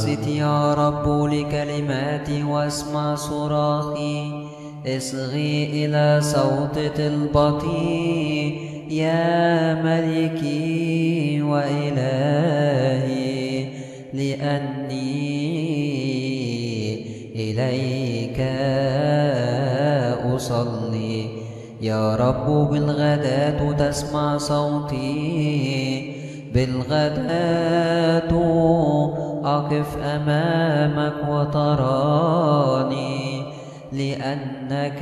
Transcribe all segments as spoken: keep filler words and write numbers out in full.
أنصت يا رب لكلماتي واسمع صراخي، اصغي إلى صوت طلبتي يا ملكي وإلهي، لأني إليك أصلي. يا رب بالغداة تسمع صوتي، بالغداة أقف أمامك وتراني، لأنك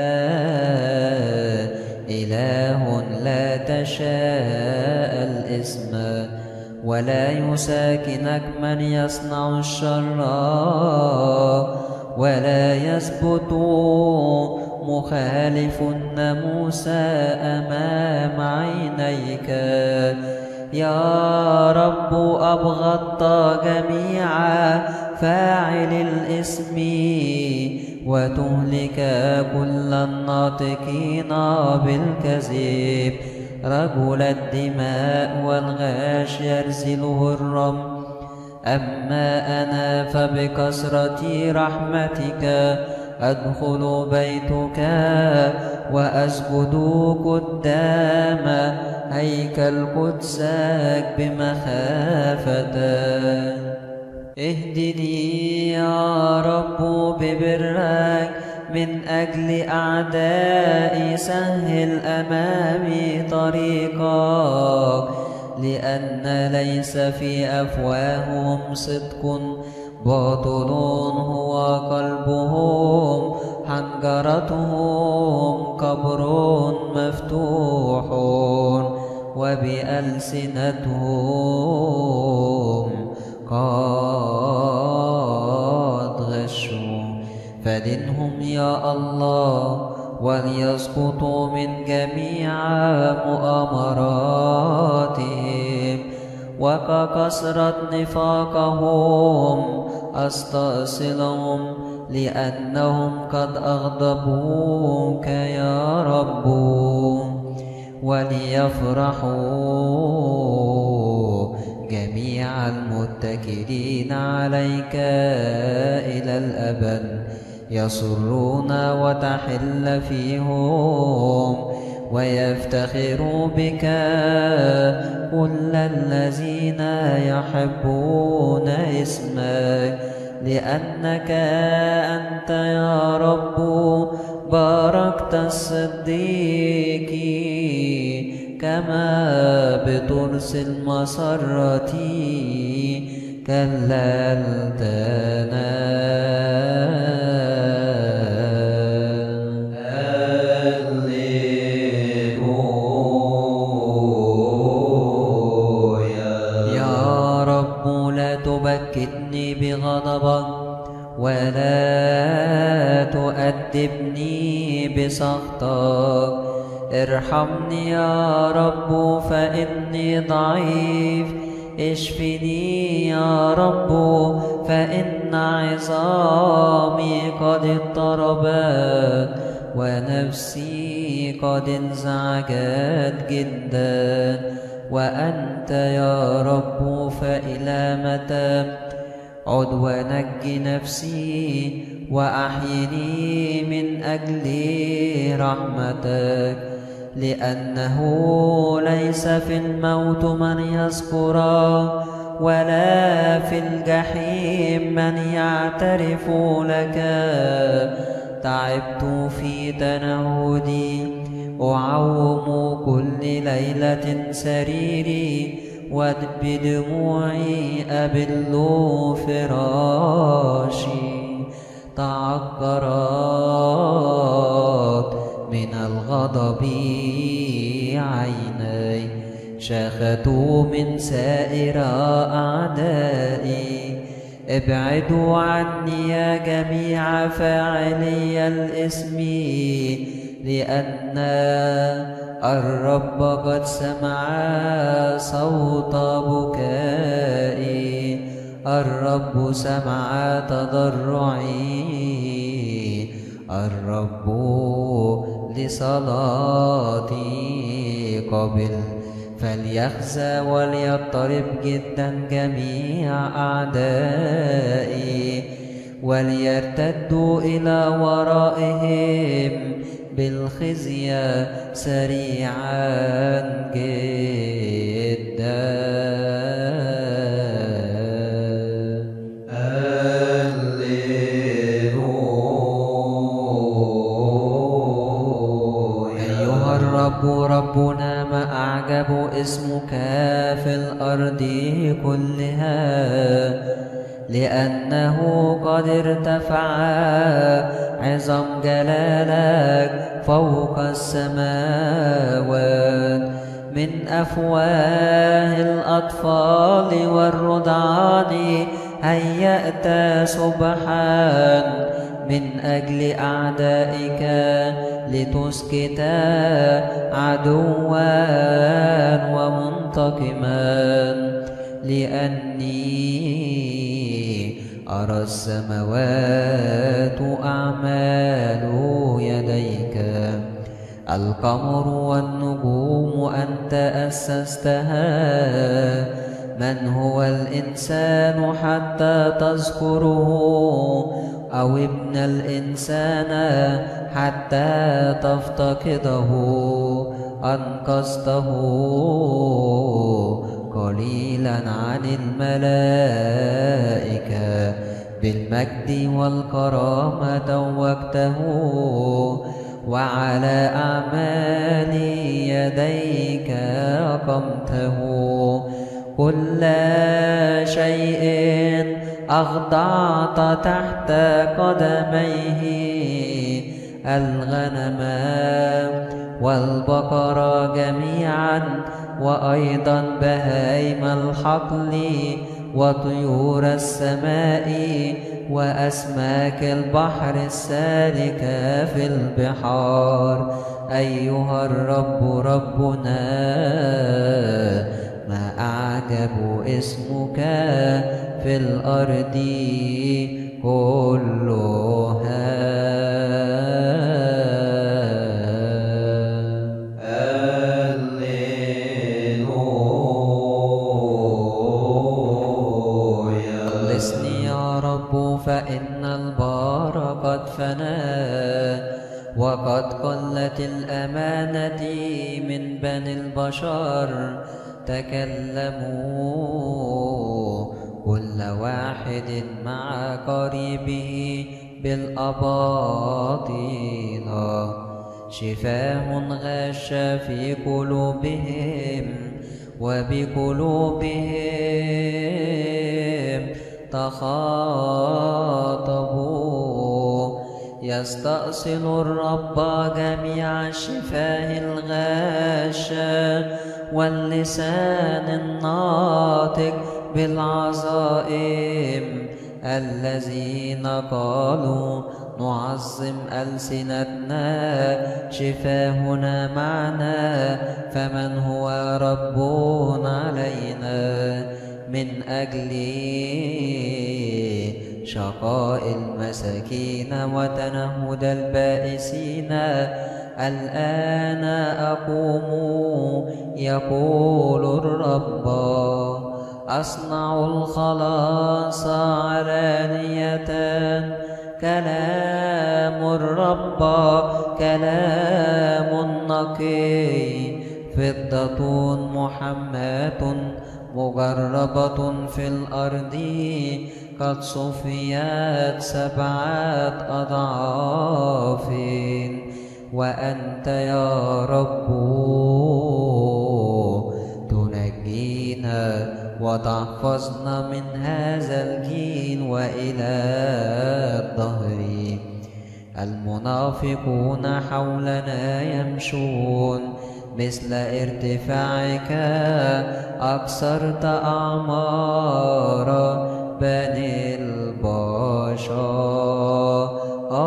إله لا تشاء الإثم، ولا يساكنك من يصنع الشر، ولا يثبت مخالف الناموس أمام عينيك. يا رب أبغضت جميع فاعل الإثم، وتهلك كل الناطقين بالكذب. رجل الدماء والغاش يرزله الرمل، أما أنا فبكثرة رحمتك أدخل بيتك وأسجد قدام هيكل قدسك بمخافة. اهدني يا رب ببرك من أجل أعدائي، سهل أمامي طريقك، لأن ليس في أفواههم صدق، باطل هو قلبهم، حنجرتهم قبر مفتوح، وبألسنتهم قد غشوا. فدنهم يا الله وليسقطوا من جميع مؤامراتهم، وككثرة نفاقهم أستأصلهم، لأنهم قد أغضبوك يا رب. وليفرحوا جميع المتكلين عليك إلى الأبد، يسرون وتحل فيهم، ويفتخروا بك كل الذين يحبون اسمك، لأنك أنت يا رب باركت الصديقين، كما بترس المسرة كللتنا. يا رب لا تبكتني بغضبك، ولا تؤدبني بسخطك. ارحمني يا رب فإني ضعيف، اشفني يا رب فإن عظامي قد اضطربت، ونفسي قد انزعجت جدا. وأنت يا رب فإلى متى؟ عد ونجي نفسي وأحيني من أجل رحمتك، لأنه ليس في الموت من يذكرك، ولا في الجحيم من يعترف لك. تعبت في تنهدي، أعوم كل ليلة سريري، وبدموعي أبل فراشي. تعكرت من الغضب عيني، شاخت من سائر أعدائي. ابعدوا عني يا جميع فاعلي الإثم، لأن الرب قد سمع صوت بكائي، الرب سمع تضرعي، الرب لصلاتي قبل. فليخزى وليضطرب جدا جميع أعدائي، وليرتدوا إلى ورائهم بالخزي سريعا جدا. أيها الرب ربنا ما أعجب اسمك في الأرض كلها، لأنه قد ارتفع عظم جلالك فوق السماوات. من أفواه الأطفال والرضعان هيأت سبحان من أجل أعدائك لتسكت عدوا ومنتقما، لأني أرى السماوات أعمال يديك، القمر والنجوم أنت أسستها. من هو الإنسان حتى تذكره، أو ابن الإنسان حتى تفتقده؟ أنقذته قليلا عن الملائكة، بالمجد والكرامة توجته، وعلى أعمال يديك أقمته. كل شيء أخضعت تحت قدميه، الغنم والبقر جميعا، وأيضا بهائم الحقل وطيور السماء وأسماك البحر السالكة في البحار. أيها الرب ربنا ما أعجب اسمك في الأرض كلها. خلصني يا رب فإن البار قد فنى، وقد قلت الأمانة من بني البشر. تكلموا كل واحد مع قريبه بالأباطيل، شفاه غش في قلوبهم، وبقلوبهم تخاطبوا. يستأصل الرب جميع الشفاه الغاشة، واللسان الناطق بالعظائم. الذين قالوا نعظم ألسنتنا، شفاهنا معنا، فمن هو رب علينا؟ من أجل شقاء المساكين وتنهد البائسين الآن أقوم، يقول الرب، أصنع الخلاص علانية. كلام الرب كلام نقي، فضة محماة مجربة في الأرض، قد صفيت سبعة أضعاف. وأنت يا رب تنجينا وتحفظنا من هذا الجيل وإلى الدهر. المنافقون حولنا يمشون، مثل ارتفاعك أكثرت أعمار بني البشر.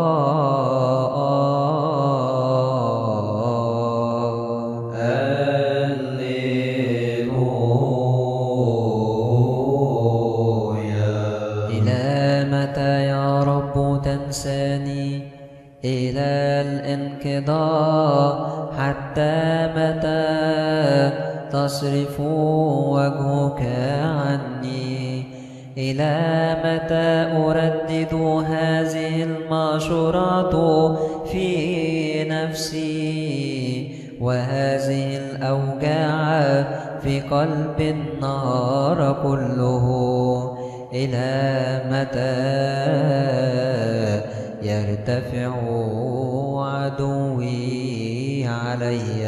تنساني إلى الانقضاء؟ حتى متى تصرف وجهك عني؟ إلى متى أردد هذه المشورات في نفسي، وهذه الأوجاع في قلب النهار كله؟ إلى متى يرتفع عدوي علي؟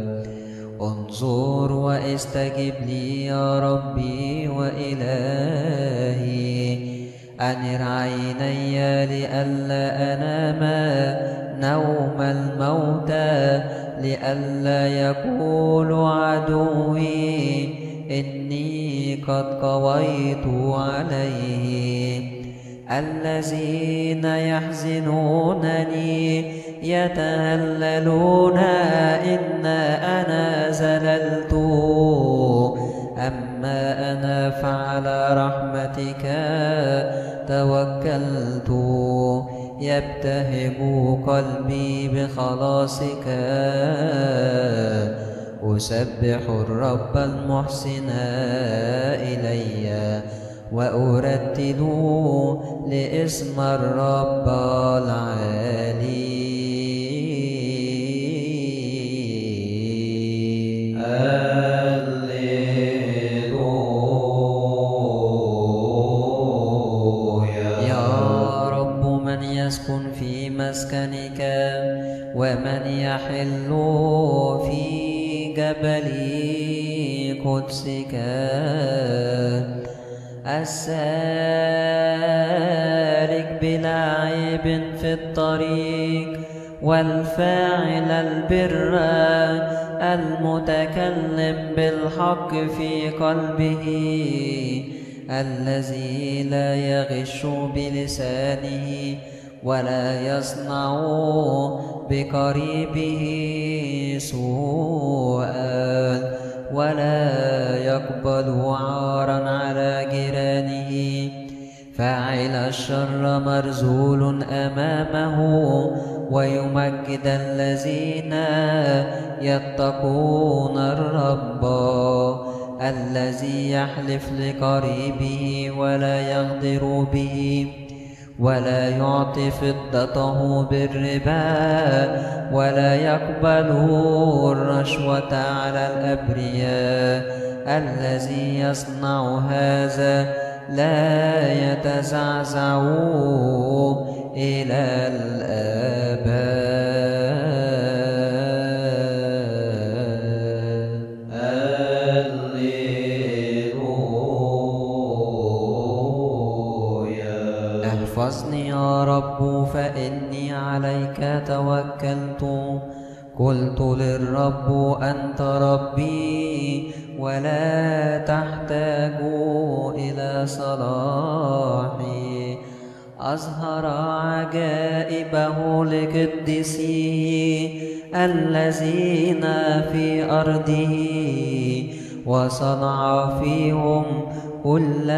انظر واستجب لي يا ربي وإلهي. أنر عيني لئلا أنام نوم الموتى، لئلا يقول عدوي إني قد قويت عليه. الذين يحزنونني يتهللون إن أنا زللت، أما أنا فعلى رحمتك توكلت. يبتهج قلبي بخلاصك، أسبح الرب المحسن إلي، وأرتل لاسم الرب العالي. يسكن في مسكنك، ومن يحل في جبل قدسك؟ السالك بلا عيب في الطريق، والفاعل البر، المتكلم بالحق في قلبه، الذي لا يغش بلسانه، ولا يصنع بقريبه سوءا، ولا يقبل عارا على جيرانه. فاعل الشر مرذول أمامه، ويمجد الذين يتقون الرب. الذي يحلف لقريبه ولا يغدر به، ولا يعطي فضته بالربا، ولا يقبل الرشوة على الأبرياء. الذي يصنع هذا لا يتزعزع إلى الآباد. احفظني يا رب فإني عليك توكلت. قلت للرب أنت ربي، ولا تحتاج إلى صلاحي. أظهر عجائبه لقدسيه الذين في أرضه، وصنع فيهم كل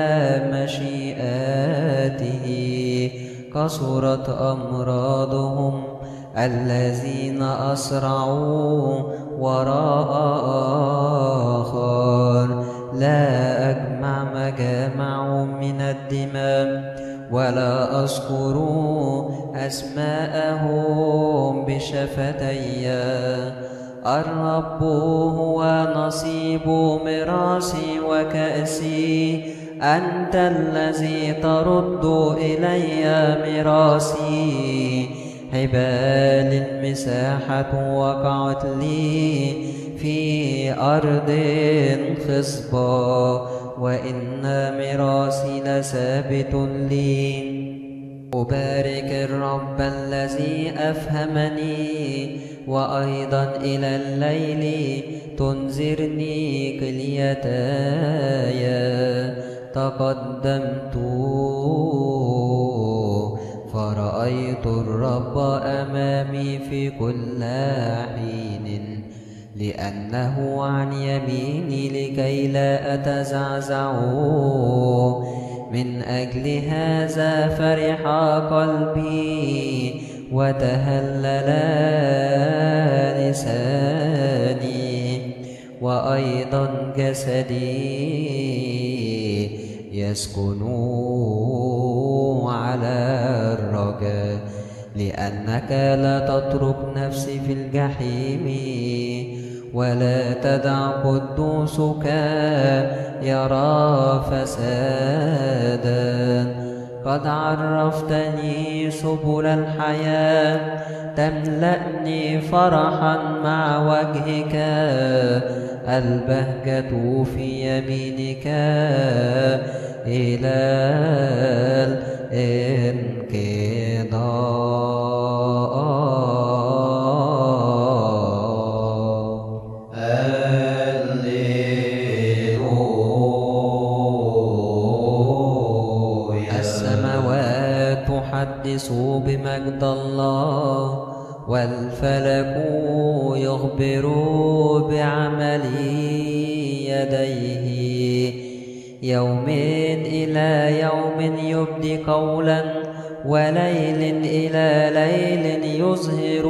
مشيئاته. كثرت أمراضهم الذين أسرعوا وراء آخر. لا أجمع مجامع من الدماء، ولا أذكر أسماءهم بشفتي. الرب هو نصيب ميراثي وكأسي، أنت الذي ترد إلي ميراثي. حبال مساحة وقعت لي في أرض خصبة، وإن ميراثي لثابت لي. أبارك الرب الذي أفهمني، وأيضا إلى الليل تنذرني كليتاي. تقدمت فرأيت الرب أمامي في كل حين، لأنه عن يميني لكي لا أتزعزع. من أجل هذا فرح قلبي، وتهلل لساني، وأيضا جسدي يسكن على الرجاء، لأنك لا تترك نفسي في الجحيم ولا تدع قدوسك يرى فسادا. قد عرفتني سبل الحياة، تملأني فرحا مع وجهك، البهجة في يمينك إلى الانقضاء. السماوات تحدث بمجد الله، والفلك يخبر بعمل يديه. يوم إلى يوم يبدي قولا، وليل إلى ليل يظهر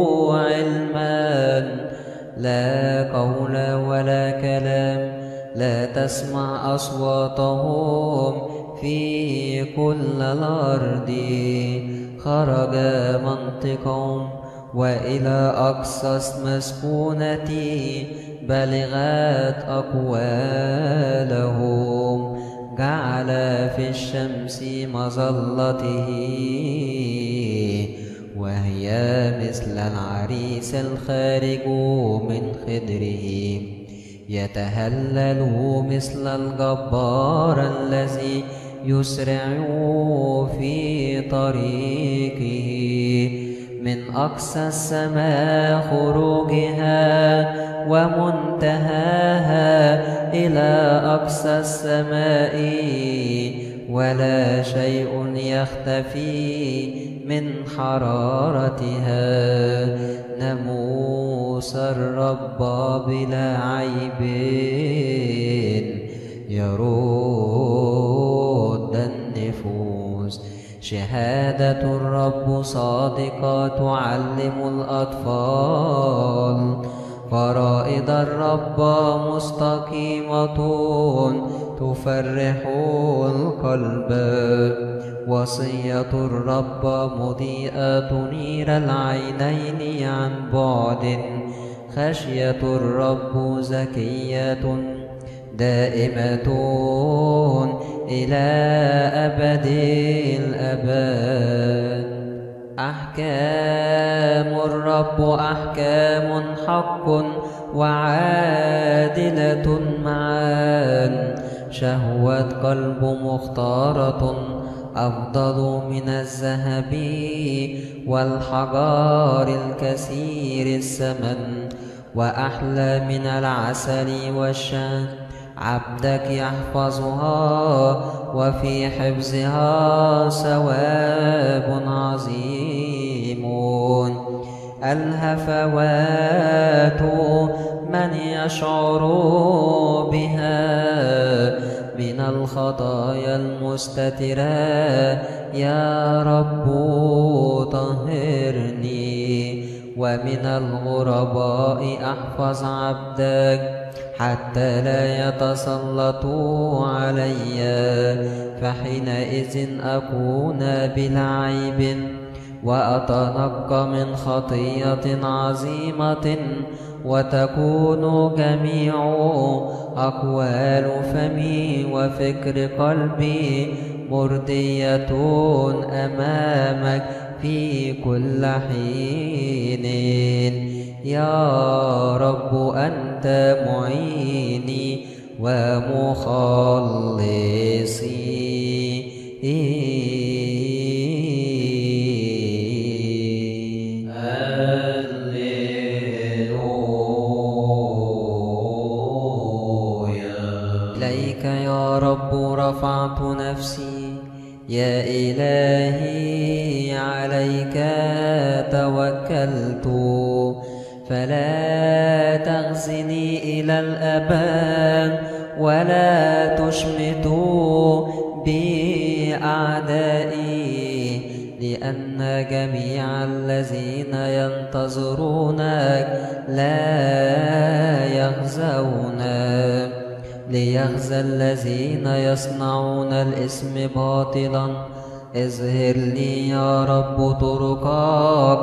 علما. لا قول ولا كلام، لا تسمع أصواتهم في كل الأرض. خرج منطقهم وإلى أقصى مسكونتي بلغت أقوالهم. جعل في الشمس مظلته، وهي مثل العريس الخارج من خدره. يتهلل مثل الجبار الذي يسرع في طريقه. من أقصى السماء خروجها، ومنتهاها إلى أقصى السماء، ولا شيء يختفي من حرارتها. ناموس الرب بلا عيب يرد النفوس. شهادة الرب صادقة تعلم الأطفال. فرائض الرب مستقيمة تفرح القلب. وصية الرب مضيئة تنير العينين عن بعد. خشية الرب زكية دائمة إلى أبد الأبد. أحكام الرب أحكام حق وعادلة معا. شهوة قلب مختارة أفضل من الذهب والحجار الكثير الثمن، وأحلى من العسل والشهد. عبدك يحفظها، وفي حفظها ثواب عظيم. الهفوات من يشعر بها من الخطايا المستترة. يا رب طهرني، ومن الغرباء أحفظ عبدك، حتى لا يتسلطوا علي. فحينئذ أكون بلا عيب، وأتنقى من خطية عظيمة، وتكون جميع أقوال فمي وفكر قلبي مرضية أمامك في كل حين. يا رب أنت معيني ومخلصي. إليك يا رب رفعت نفسي، يا إلهي عليك توكلت. فلا تخزني إلى الأبد، ولا تشمت بأعدائي، لأن جميع الذين ينتظرونك لا يخزون. ليخزى الذين يصنعون الإثم باطلا. اظهر لي يا رب طرقك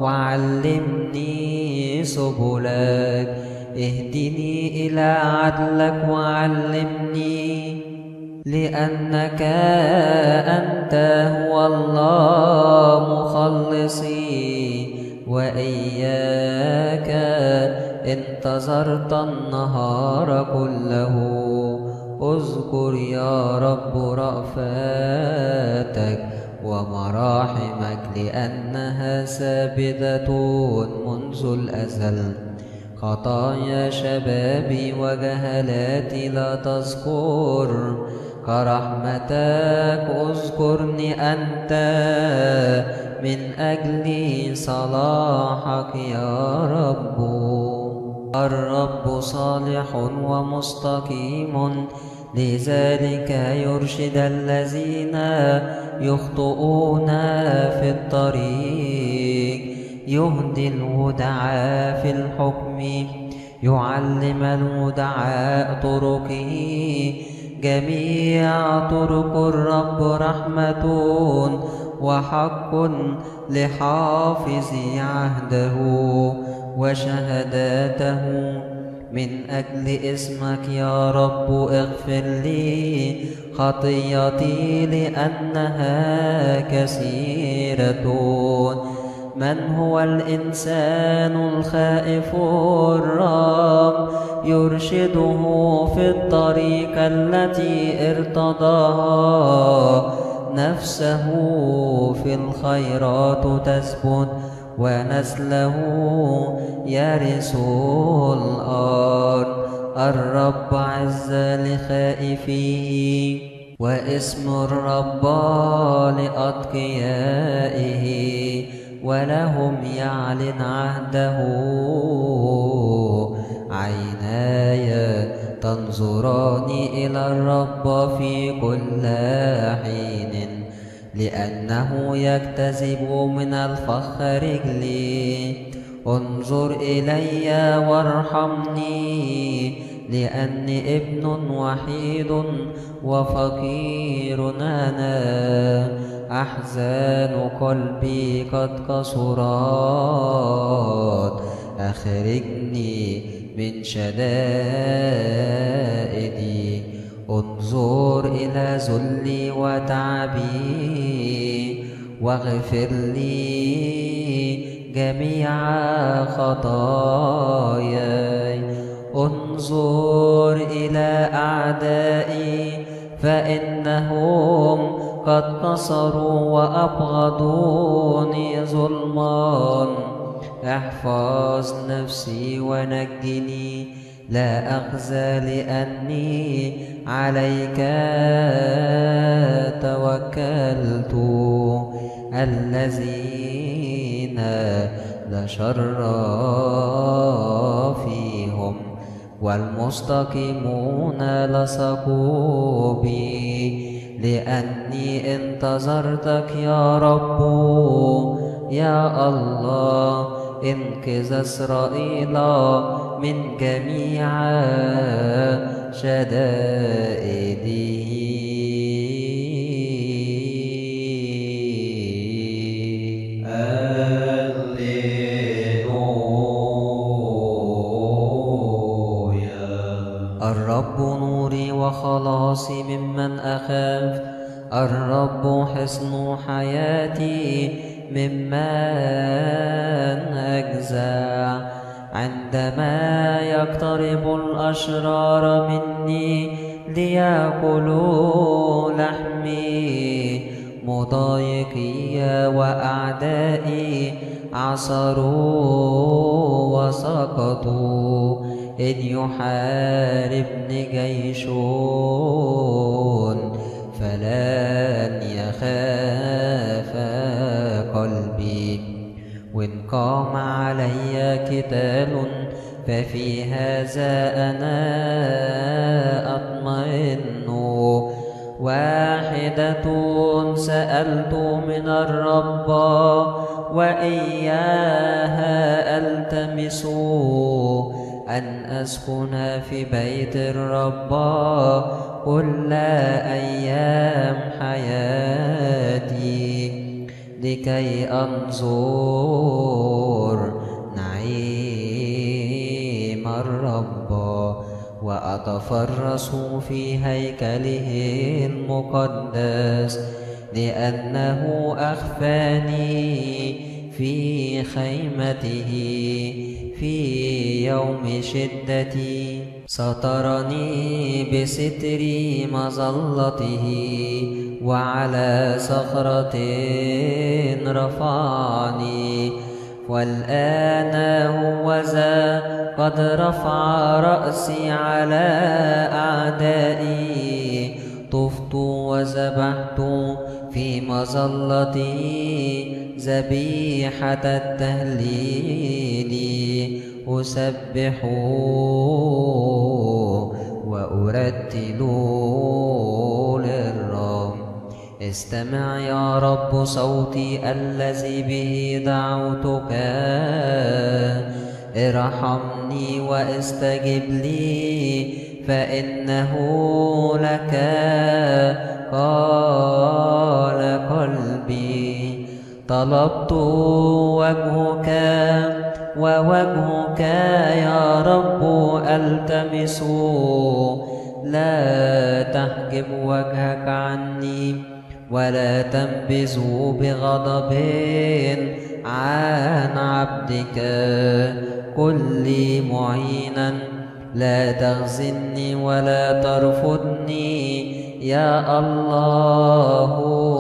وعلمني سبلك. اهدني إلى عدلك وعلمني، لأنك أنت هو الله مخلصي، وإياك انتظرت النهار كله. اذكر يا رب رأفاتك ومراحمك، لأنها ثابتة منذ الأزل. خطايا شبابي وجهلاتي لا تذكر، كرحمتك اذكرني أنت من أجل صلاحك يا رب. الرب صالح ومستقيم، لذلك يرشد الذين يخطئون في الطريق. يهدي الودعاء في الحكم، يعلم الودعاء طرقه. جميع طرق الرب رحمة وحق لحافظ عهده وشهاداته. من أجل اسمك يا رب اغفر لي خطيتي، لأنها كثيرة. من هو الإنسان الخائف الرب؟ يرشده في الطريق التي ارتضاها. نفسه في الخيرات تثبت، ونسله يرث الأرض. الرب عز لخائفيه، واسم الرب لأتقيائه، ولهم يعلن عهده. عيناي تنظران إلى الرب في كل حين، لأنه يجتذب من الفخ رجلي. انظر إلي وارحمني، لأني ابن وحيد وفقير أنا. أحزان قلبي قد كثرت، أخرجني من شدائدي. انظر إلى ذلي وتعبي، واغفر لي جميع خطاياي. انظر إلى أعدائي، فإنهم قد نصروا وأبغضوني ظلما. احفظ نفسي ونجني، لا أخزى لأني عليك توكلت. الذين لا شر فيهم والمستقيمون لصقوا بي، لأني انتظرتك يا رب. يا الله انقذ إسرائيل من جميع شدائده. الرب نوري وخلاصي ممن أخاف. الرب حصن حياتي ممن أجزع. عندما يقترب الأشرار مني ليأكلوا لحمي، مضايقي وأعدائي عثروا وسقطوا. إن يحاربني جيش فلن يخاف قلبي، وإن قام علي قتال ففي هذا أنا أطمئن. واحدة سألت من الرب وإياها ألتمس أن أسكن في بيت الرب كل أيام حياتي لكي أنظر نعيم الرب وأتفرس في هيكله المقدس لأنه أخفاني في خيمته في يوم شدتي سترني بستر مظلته وعلى صخرة رفعني والآن هوذا قد رفع رأسي على أعدائي طفت وذبحت في مظلتي ذبيحة التهليل أسبح وأرتل للرب استمع يا رب صوتي الذي به دعوتك ارحمني واستجب لي فإنه لك قال قلبي طلبت وجهك ووجهك يا رب ألتمس لا تحجب وجهك عني ولا تنبذ بغضب عن عبدك كن لي معينا لا تخزني ولا ترفضني يا الله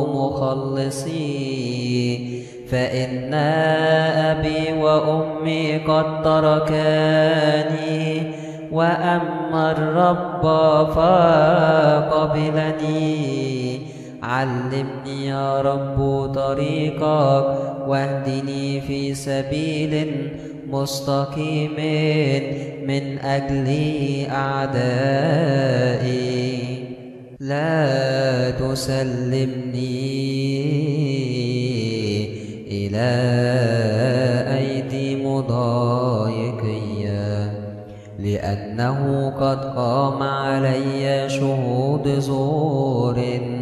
مخلصي فإن أبي وأمي قد تركاني وأما الرب فقبلني علمني يا رب طريقك واهدني في سبيل مستقيم من أجل أعدائي لا تسلمني إلى أيدي مضايقية لأنه قد قام علي شهود زور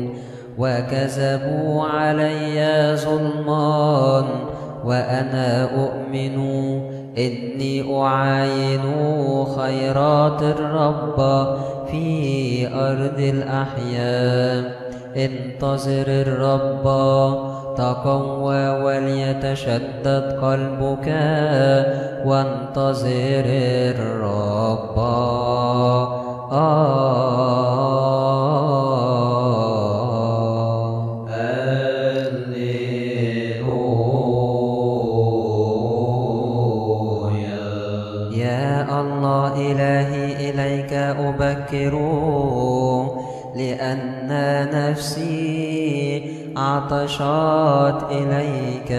وكذبوا علي ظلما وأنا أؤمن إني أعاين خيرات الرب في أرض الأحياء انتظر الرب تقوى وليتشدد قلبك وانتظر الرب آه إلهي إليك أبكر لأن نفسي عطشت إليك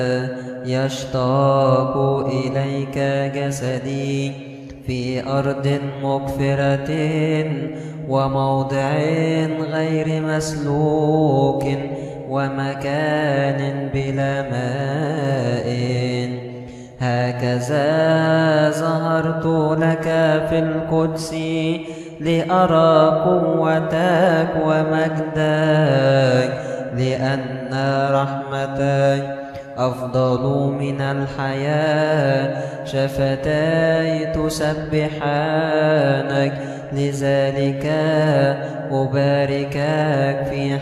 يشتاق إليك جسدي في أرض مقفرة وموضع غير مسلوك ومكان بلا ماء هكذا ظهرت لك في القدس لأرى قوتك ومجدك لأن رحمتك أفضل من الحياة شفتاي تسبحانك لذلك أباركك في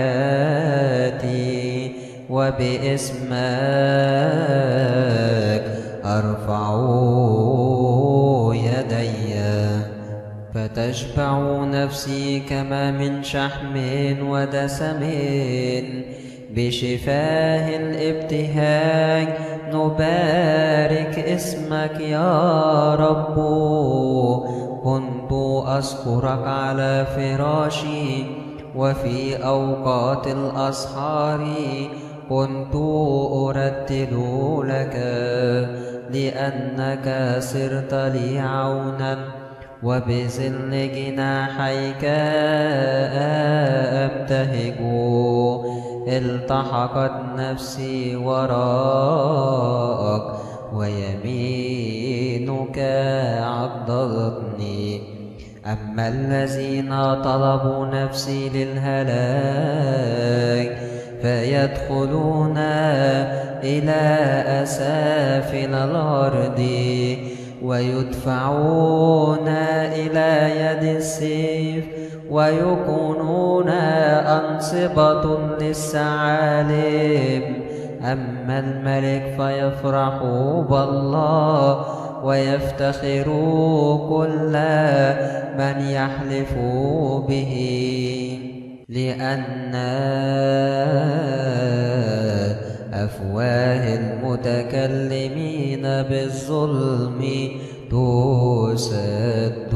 حياتي وباسمك أرفع يدي فتشبع نفسي كما من شحم ودسم بشفاه الابتهاج نبارك اسمك يا رب كنت أذكرك على فراشي وفي أوقات الأسحار كنت أرتل لك لأنك صرت لي عونا وبظل جناحيك أبتهج التحقت نفسي وراءك ويمينك عضدتني. أما الذين طلبوا نفسي للهلاك فيدخلون إلى أسافل الأرض ويدفعون إلى يد السيف ويكونون أنصبة للثعالب. أما الملك فيفرح بالله ويفتخر كل من يحلف به، لأن أفواه المتكلمين بالظلم تسد.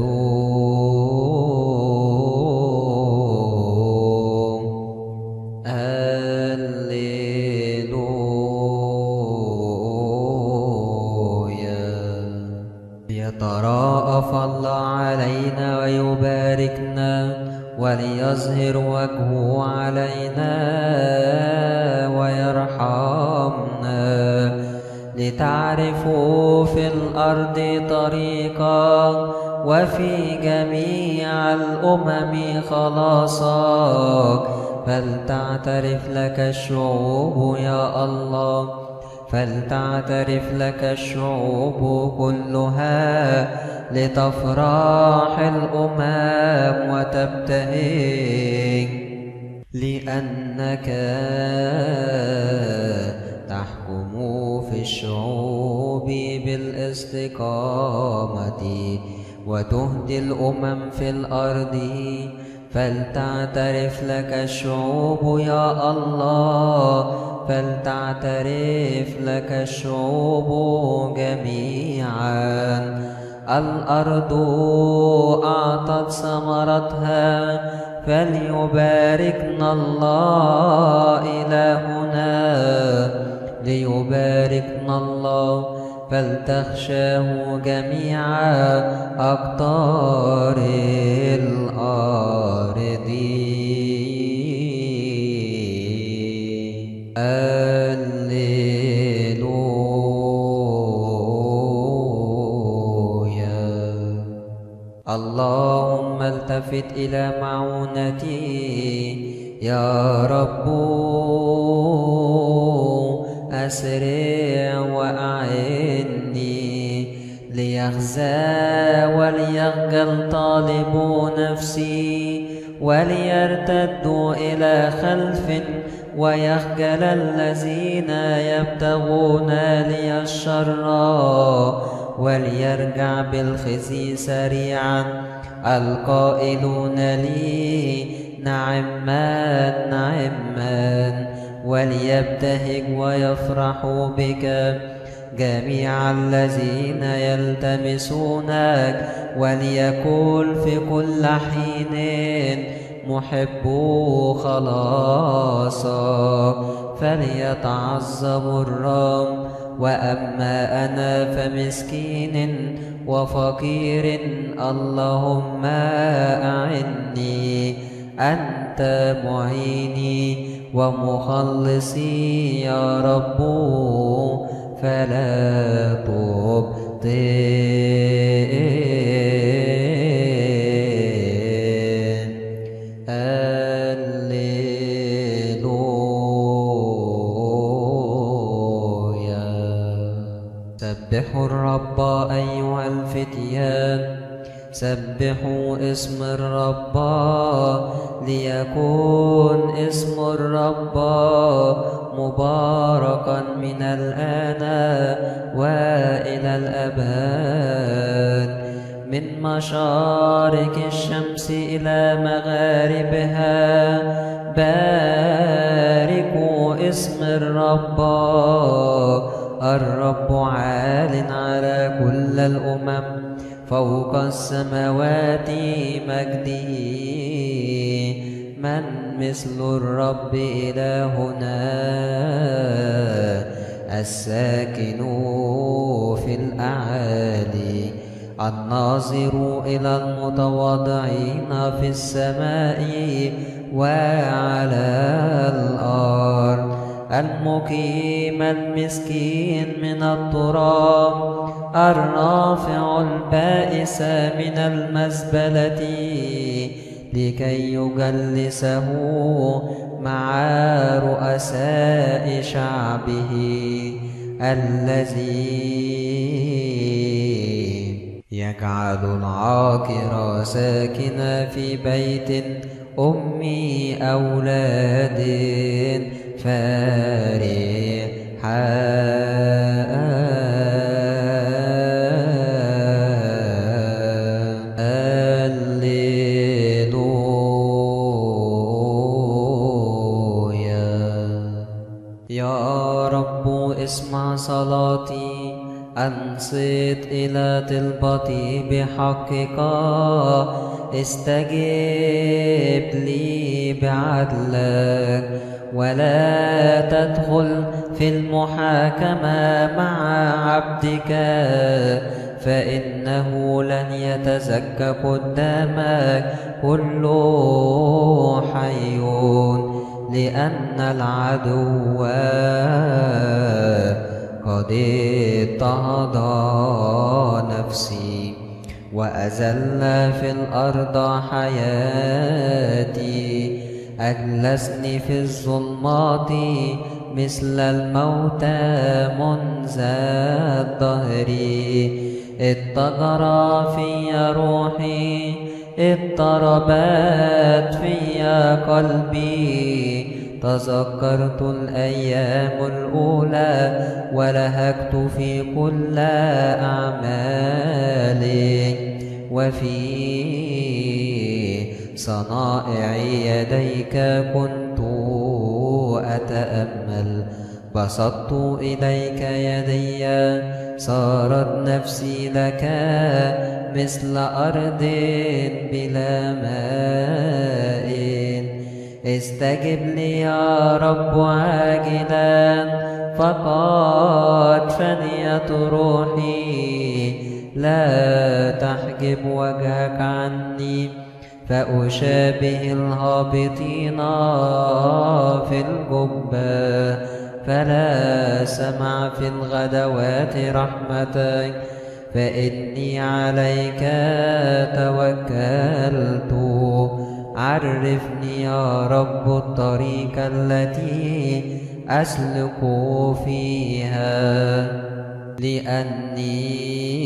ليتراءف الله علينا ويباركنا وليظهر وجهه علينا ويرحمنا، لتعرفوا في الأرض طريقا وفي جميع الأمم خلاصك. فلتعترف لك الشعوب يا الله، فلتعترف لك الشعوب كلها، لتفرح الأمم وتبتهج، لأنك تحكم في الشعوب بالاستقامة وتهدي الأمم في الأرض. فلتعترف لك الشعوب يا الله، فلتعترف لك الشعوب جميعا. الأرض أعطت ثمرتها، فليباركنا الله إلهنا، ليباركنا الله. فلتخشاه جميع أقطار الأرض. اللهم التفت إلى معونتي يا رب، أسرع وأعني، ليخزى وليخجل طالبو نفسي، وليرتدوا إلى خلف، ويخجل الذين يبتغون لي الشر، وليرجع بالخزي سريعا القائلون لي نعما نعما، وليبتهج ويفرحوا بك جميع الذين يلتمسونك، وليقول في كل حين محبو خلاصك. فليتعظم الرب، وأما أنا فمسكين وفقير، اللهم أعني، أنت معيني ومخلصي يا رب، فلا تبطئ. سبحوا الرب أيها الفتيان، سبحوا اسم الرب، ليكون اسم الرب مباركا من الآن وإلى الأبد. من مشارق الشمس إلى مغاربها باركوا اسم الرب. الرب عال على كل الأمم، فوق السماوات مجده. من مثل الرب إلهنا، الساكن في الأعالي، الناظر إلى المتواضعين في السماء، وعلى الأرض. المقيم المسكين من التراب، الرافع البائس من المزبلة، لكي يجلسه مع رؤساء شعبه. الذي يجعل العاقر ساكنا في بيت أمي أولاد فرحا. يا رب اسمع صلاتي، أنصت إلى طلبتي بحقك، استجب لي بعدلك، ولا تدخل في المحاكمة مع عبدك، فإنه لن يتزكى قدامك كل حي، لأن العدو قد اضطهد نفسي، وأذل في الأرض حياتي. أجلسني في الظلمات مثل الموتى منذ الدهر. اضطجر في روحي، اضطربت في قلبي. تذكرت الأيام الأولى، ولهجت في كل أعمالي، وفي صنائع يديك كنت أتأمل. بسطت إليك يدي، صارت نفسي لك مثل أرض بلا ماء. استجب لي يا رب عاجلا، فقد فنيت روحي. لا تحجب وجهك عني، فأشابه الهابطين في الجبة. فلا سمع في الغدوات رحمتك، فإني عليك توكلت. عرفني يا رب الطريق التي أسلك فيها، لأني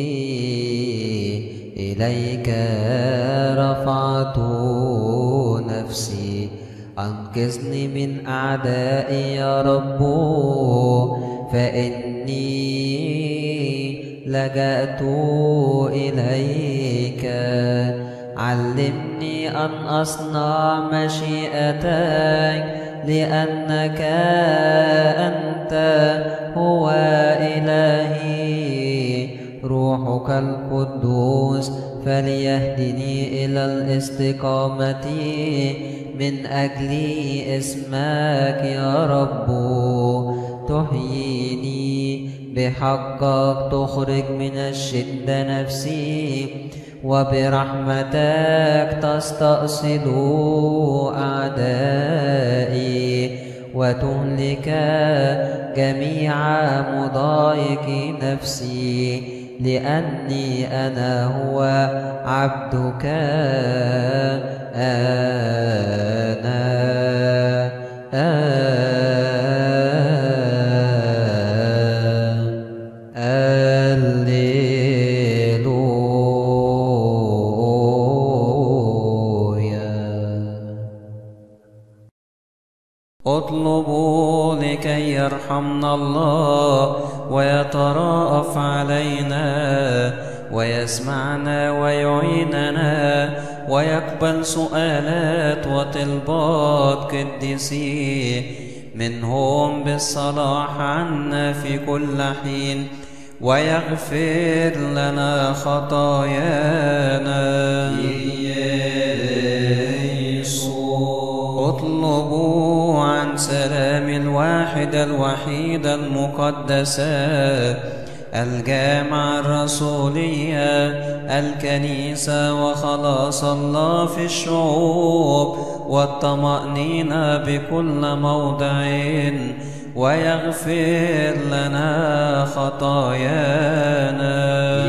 إليك رفعت نفسي. أنقذني من أعدائي يا رب، فإني لجأت إليك. علمني أن أصنع مشيئتك، لأنك أنت هو إلهي. روحك القدوس فليهدني إلى الاستقامة من أجل اسمك يا رب. تحييني بحقك، تخرج من الشدة نفسي، وبرحمتك تستأصل أعدائي، وتهلك جميع مضايق نفسي، لأني أنا هو عبدك. أنا أنا اطلبوا لكي يرحمنا الله ويترأف علينا، ويسمعنا ويعيننا، ويقبل سؤالات وطلبات قديسيه منهم بالصلاح عنا في كل حين، ويغفر لنا خطايانا. اطلبوا عن سلام الواحد الوحيد المقدسة الجامعة الرسولية الكنيسة، وخلاص الله في الشعوب، والطمأنينة بكل موضع، ويغفر لنا خطايانا.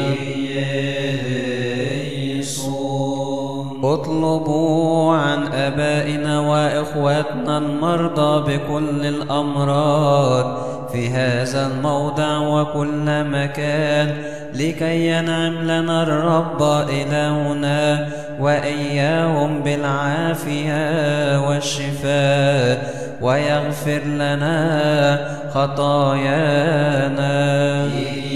اطلبوا عن آبائنا وإخواتنا المرضى بكل الأمراض في هذا الموضع وكل مكان، لكي ينعم لنا الرب إلهنا وإياهم بالعافية والشفاء، ويغفر لنا خطايانا.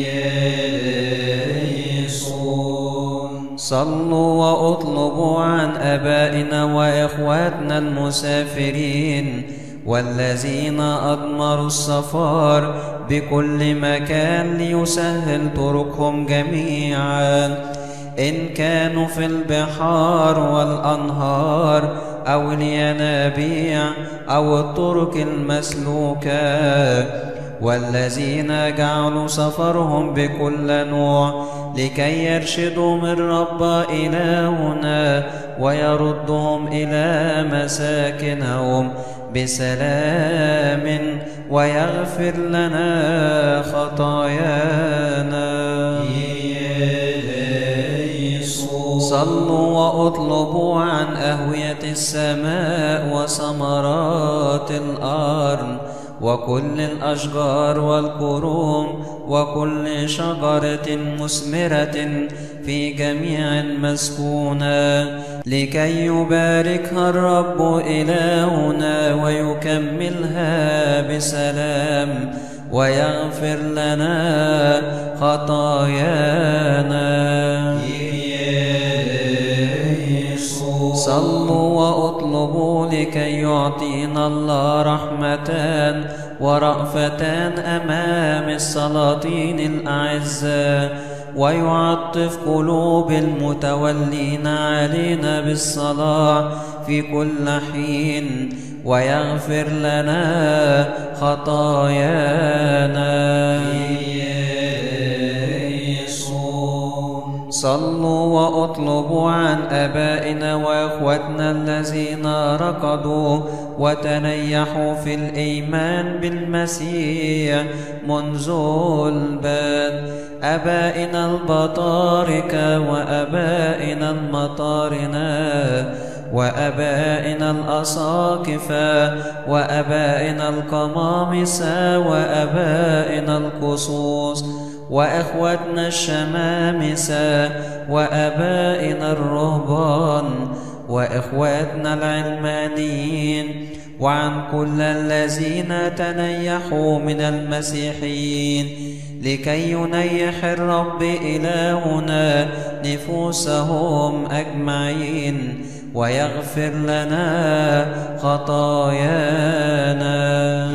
صلوا واطلبوا عن آبائنا وإخواتنا المسافرين والذين أضمروا السفر بكل مكان، ليسهل طرقهم جميعا، إن كانوا في البحار والأنهار أو الينابيع أو الطرق المسلوكة، والذين جعلوا سفرهم بكل نوع، لكي يرشدوا من رب إلهنا ويردهم إلى مساكنهم بسلام، ويغفر لنا خطايانا. صلوا واطلبوا عن أهوية السماء وثمرات الأرض وكل الأشجار والكروم وكل شجرة مثمرة في جميع المسكونة، لكي يباركها الرب إلهنا ويكملها بسلام، ويغفر لنا خطايانا. صلوا واطلبوا لكي يعطينا الله رحمتان ورأفتان أمام السلاطين الأعزاء، ويعطف قلوب المتولين علينا بالصلاة في كل حين، ويغفر لنا خطايانا. صلوا واطلبوا عن آبائنا وإخوتنا الذين ركضوا وتنيحوا في الإيمان بالمسيح منذ البدء، آبائنا البطاركة وآبائنا المطارنة وآبائنا الأساقفة وآبائنا القمامسة وآبائنا القصوص وإخوتنا الشمامسة وآبائنا الرهبان وإخواتنا العلمانيين، وعن كل الذين تنيحوا من المسيحيين، لكي ينيح الرب إلهنا نفوسهم أجمعين، ويغفر لنا خطايانا.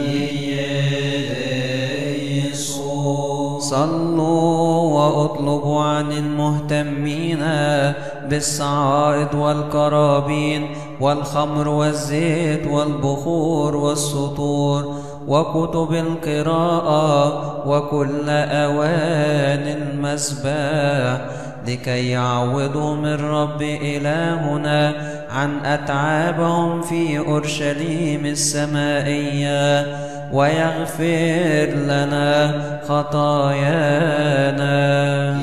صلوا واطلبوا عن المهتمين بالصعائد والقرابين والخمر والزيت والبخور والسطور وكتب القراءة وكل أواني المسبح، لكي يعوضوا من رب إلهنا عن أتعابهم في أورشليم السمائية، ويغفر لنا خطايانا.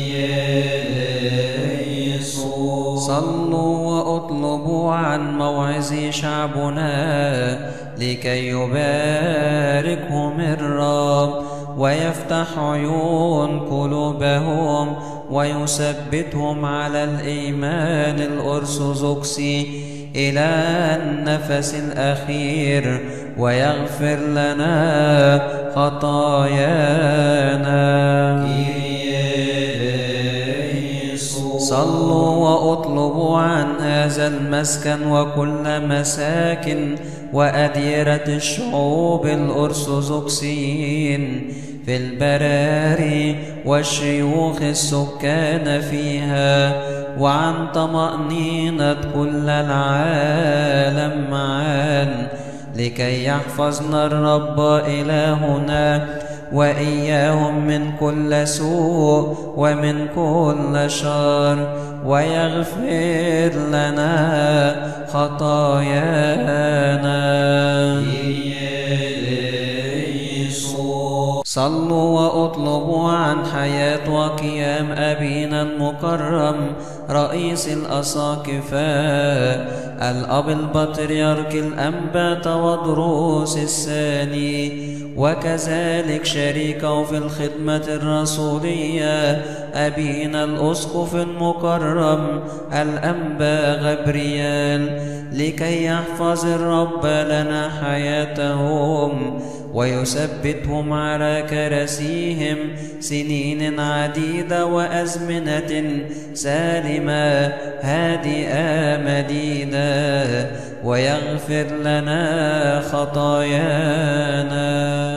صلوا واطلبوا عن موعظي شعبنا، لكي يباركهم الرب ويفتح عيون قلوبهم ويثبتهم على الإيمان الأرثوذكسي إلى النفس الأخير، ويغفر لنا خطايانا. صلوا واطلبوا عن هذا المسكن وكل مساكن وأديرة الشعوب الأرثوذكسيين في البراري والشيوخ السكان فيها، وعن طمأنينة كل العالم معا، لكي يحفظنا الرب إلهنا وإياهم من كل سوء ومن كل شر، ويغفر لنا خطايانا. صلوا واطلبوا عن حياة وقيام أبينا المكرم رئيس الأساقفة الأب البطريرك الأنبا تودروس الثاني، وكذلك شريكه في الخدمة الرسولية أبينا الأسقف المكرم الأنبا غبريال، لكي يحفظ الرب لنا حياتهم ويثبتهم على كرسيهم سنين عديدة وأزمنة سالمة هادئة مديدة، ويغفر لنا خطايانا.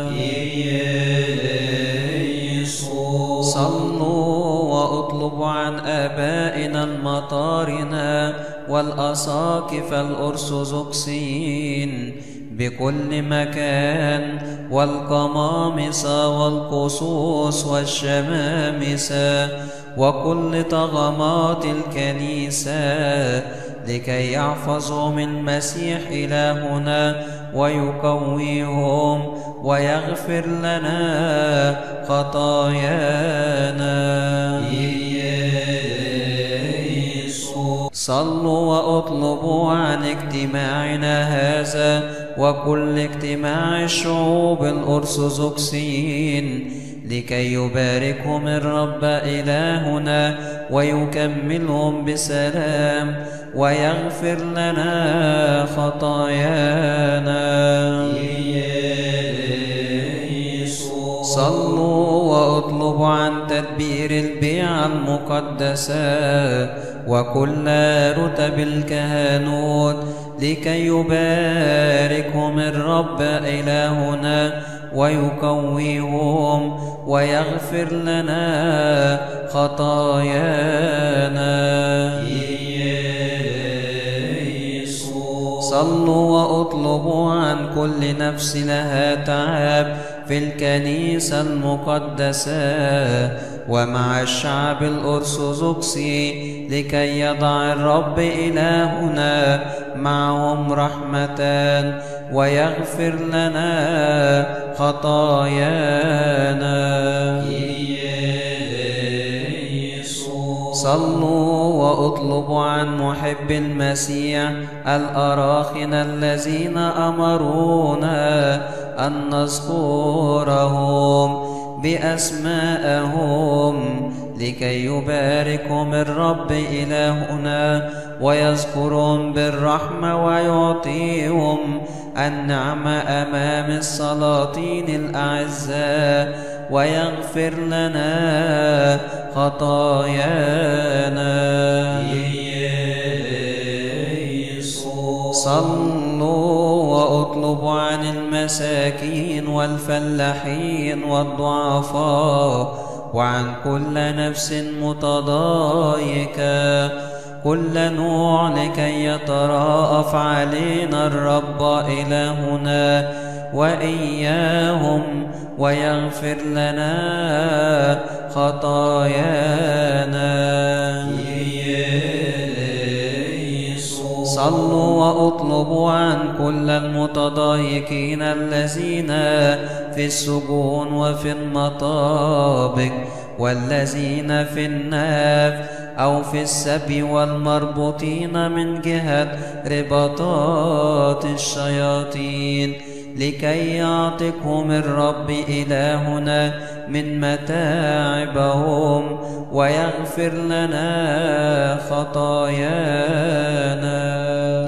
صلوا واطلبوا عن آبائنا المطارنة والأساقفة الأرثوذكسيين بكل مكان، والقمامسة والقصوص والشمامسة وكل طغمات الكنيسة، لكي يحفظوا من مسيح إلهنا ويقويهم ويغفر لنا خطايانا. صلوا واطلبوا عن اجتماعنا هذا وكل اجتماع الشعوب الأرثوذكسيين، لكي يباركهم الرب إلهنا ويكملهم بسلام ويغفر لنا خطايانا. صلوا واطلبوا عن تدبير البيعة المقدسة وكل رتب الكهنوت، لكي يباركهم الرب إلهنا ويقويهم ويغفر لنا خطايانا. صلوا واطلبوا عن كل نفس لها تعب في الكنيسة المقدسة ومع الشعب الأرثوذكسي، لكي يضع الرب إلهنا معهم رحمة ويغفر لنا خطايانا. صلوا واطلبوا عن محب المسيح الأراخنة الذين أمرونا أن نذكرهم بأسمائهم، لكي يباركهم الرب إلهنا ويذكرهم بالرحمة ويعطيهم النعمة أمام السلاطين الأعزاء ويغفر لنا خطايانا. صلوا واطلبوا عن المساكين والفلاحين والضعفاء وعن كل نفس متضايقة كل نوع، لكي يتراءف علينا الرب إلهنا وإياهم ويغفر لنا خطايانا. صلوا واطلبوا عن كل المتضايقين الذين في السجون وفي المطابق والذين في الناف أو في السبي والمربوطين من جهة رباطات الشياطين، لكي يعطيكم الرب إلهنا من متاعبهم ويغفر لنا خطايانا.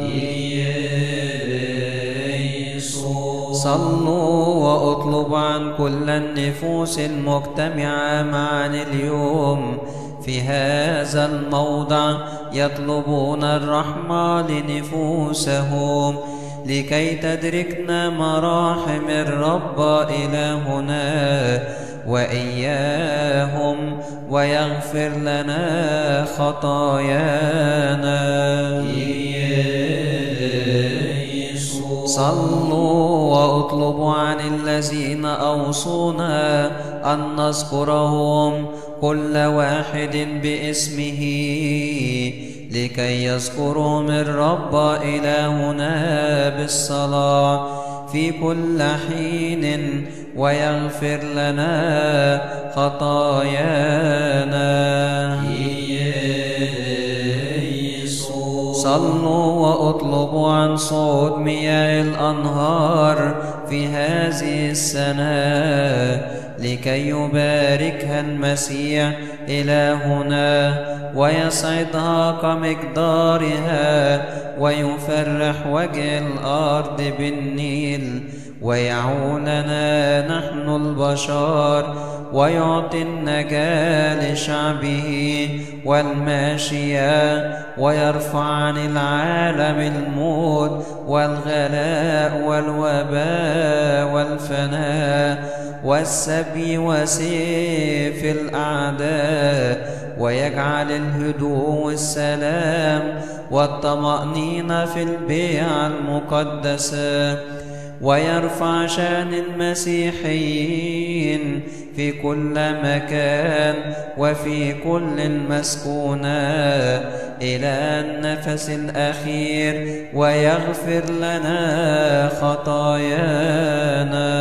صلوا واطلبوا عن كل النفوس المجتمعة معا اليوم في هذا الموضع، يطلبون الرحمة لنفوسهم، لكي تدركنا مراحم الرب إلهنا وإياهم ويغفر لنا خطايانا. صلوا واطلبوا عن الذين أوصونا أن نذكرهم كل واحد باسمه لكي يذكرهم الرب إلهنا بالصلاة في كل حين ويغفر لنا خطايانا. صلوا واطلبوا عن صعود مياه الأنهار في هذه السنة لكي يباركها المسيح إلهنا ويسعدها كمقدارها ويفرح وجه الأرض بالنيل ويعولنا نحن البشر ويعطي النجاة لشعبه والماشية ويرفع عن العالم الموت والغلاء والوباء والفناء والسبي وسيف الأعداء ويجعل الهدوء والسلام والطمأنينة في البيعة المقدسة ويرفع شأن المسيحيين في كل مكان وفي كل المسكونة إلى النفس الأخير ويغفر لنا خطايانا.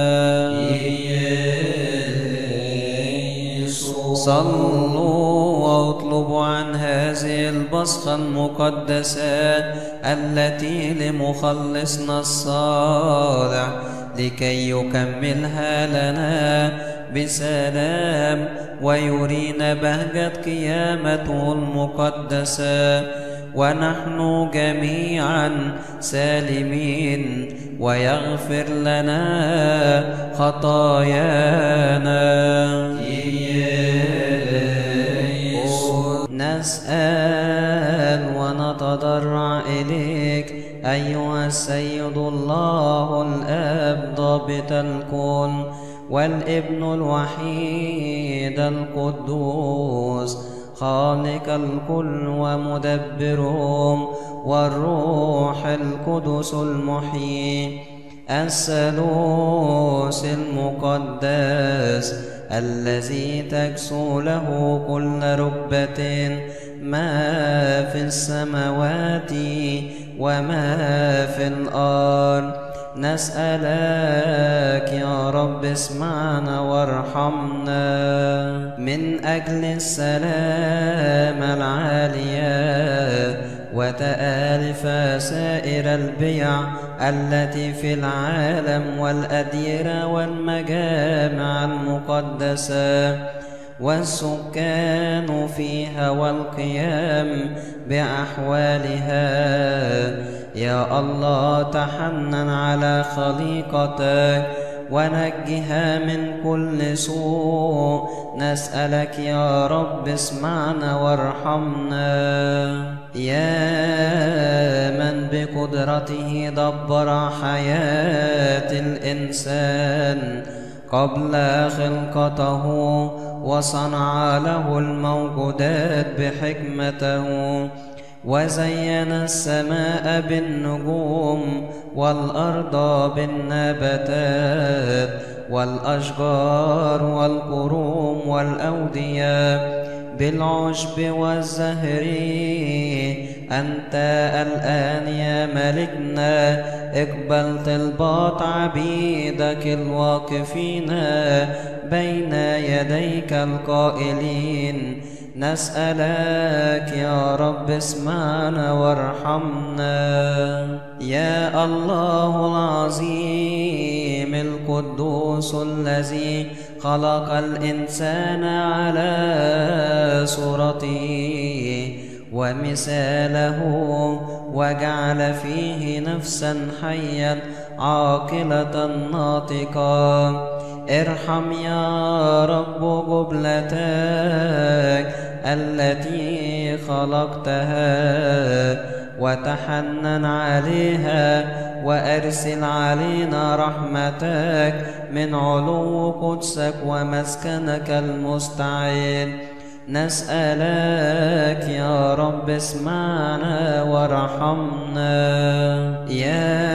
صلوا واطلبوا عن هذه البصخة المقدسة التي لمخلصنا الصالح لكي يكملها لنا بسلام ويرينا بهجة قيامته المقدسة ونحن جميعا سالمين ويغفر لنا خطايانا. نسأل ونتضرع إليك أيها السيد الله الآب ضابط الكون والابن الوحيد القدوس خالق الكل ومدبرهم والروح القدس المحيي الثالوث المقدس الذي تكسو له كل ركبة ما في السماوات وما في الأرض. نسألك يا رب اسمعنا وارحمنا من أجل السلام العالية وتآلف سائر البيع التي في العالم والأديرة والمجامع المقدسة والسكان فيها والقيام بأحوالها. يا الله تحنن على خليقتك ونجها من كل سوء. نسألك يا رب اسمعنا وارحمنا. يا من بقدرته دبر حياة الإنسان قبل خلقته وصنع له الموجودات بحكمته وزين السماء بالنجوم والأرض بالنباتات والأشجار والكروم والأودية بالعشب والزهر. أنت الآن يا ملكنا اقبل طلبات عبيدك الواقفين بين يديك القائلين نسألك يا رب اسمعنا وارحمنا. يا الله العظيم القدوس الذي خلق الإنسان على صورته ومثاله وجعل فيه نفسا حيا عاقلة ناطقة. ارحم يا رب جبلتك التي خلقتها وتحنن عليها وأرسل علينا رحمتك من علو قدسك ومسكنك المستعين نسألك يا رب اسمعنا وارحمنا. يا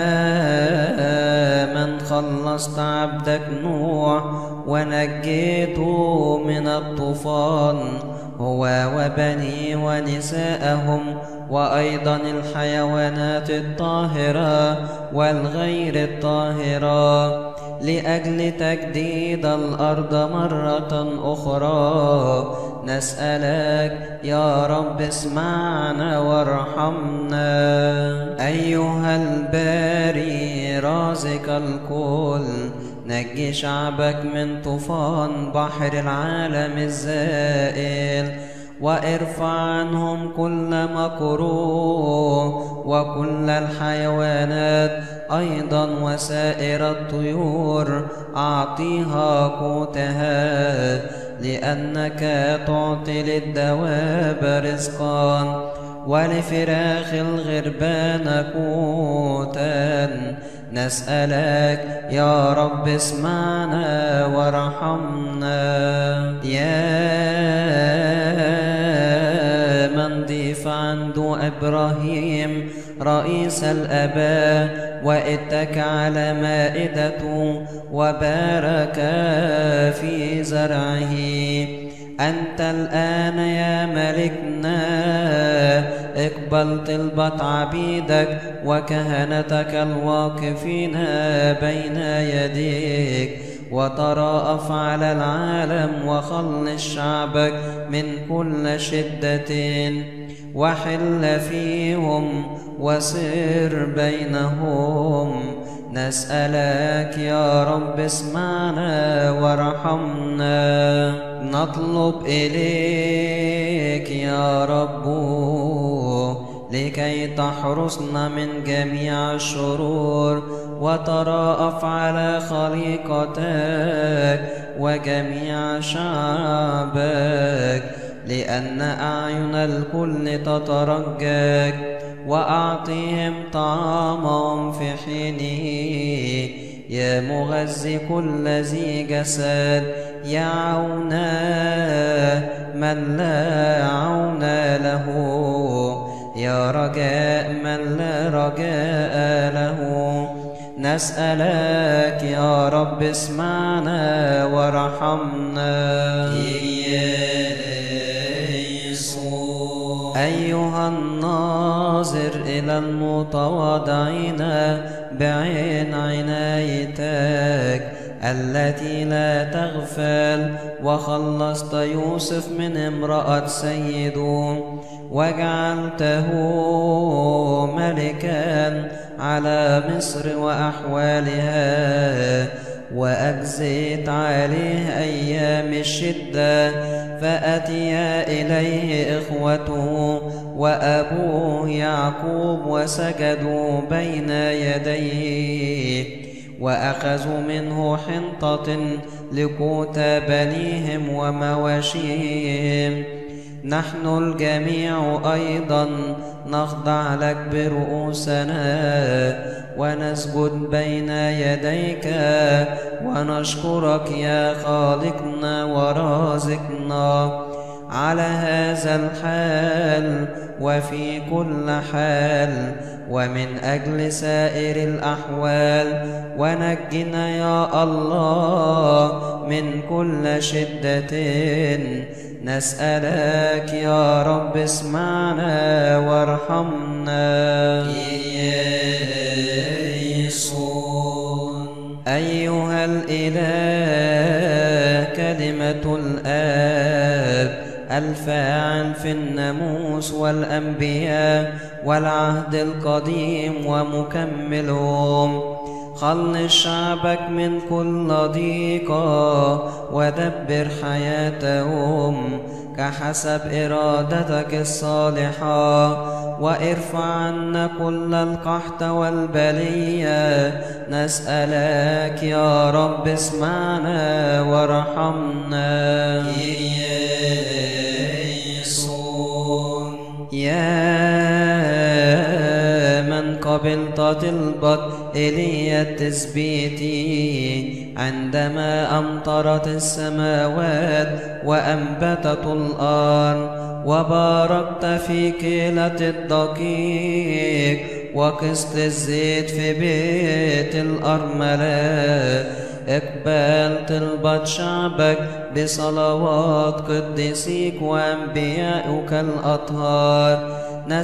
من خلصت عبدك نوح ونجيته من الطوفان، هو وبني ونساءهم وأيضا الحيوانات الطاهرة والغير الطاهرة، لأجل تجديد الأرض مرة أخرى، نسألك يا رب اسمعنا وارحمنا. أيها الباري رازق الكل، نجي شعبك من طوفان بحر العالم الزائل، وارفع عنهم كل مكروه وكل الحيوانات أيضا وسائر الطيور، أعطيها قوتها، لأنك تعطي للدواب رزقا ولفراخ الغربان قوتا. نسألك يا رب اسمعنا وارحمنا. يا من ضيف عنده إبراهيم رئيس الآباء واتكى على مائدته وبارك في زرعه، أنت الآن يا ملكنا اقبل طلبة عبيدك وكهنتك الواقفين بين يديك، وتراءف على العالم وخلص شعبك من كل شدة، وحل فيهم وسر بينهم. نسألك يا رب اسمعنا وارحمنا. نطلب إليك يا رب لكي تحرسنا من جميع الشرور، وتراءف على خليقتك وجميع شعبك، لأن أعين الكل تترجاك، وأعطيهم طعامهم في حينه. يا مغذي كل ذي جسد، يا عونا من لا عون له، يا رجاء من لا رجاء له. نسألك يا رب اسمعنا وارحمنا. أيها الناظر إلى المتواضعين بعين عنايتك التي لا تغفل، وخلصت يوسف من امرأة سيده وجعلته ملكا على مصر وأحوالها، وأجزيت عليه أيام الشدة، فأتيا إليه إخوته وأبوه يعقوب وسجدوا بين يديه، وأخذوا منه حنطة لقوت بنيهم ومواشيهم. نحن الجميع أيضا نخضع لك برؤوسنا ونسجد بين يديك ونشكرك يا خالقنا ورازقنا على هذا الحال وفي كل حال ومن أجل سائر الأحوال. ونجنا يا الله من كل شدة. نسألك يا رب اسمعنا وارحمنا. أيها الإله كلمة الآب الفاعل في الناموس والأنبياء والعهد القديم ومكملهم، خلص شعبك من كل ضيقة ودبر حياتهم كحسب إرادتك الصالحة، وارفع عنا كل القحط والبلية. نسألك يا رب اسمعنا وارحمنا. يا من قبلت طلبة إيليا التثبيتي عندما أمطرت السماوات وأنبتت الأرض. وباركت في كيلة الدقيق وقسط الزيت في بيت الأرملة. اقبل طلبة شعبك بصلوات قديسيك وأنبيائك الأطهار.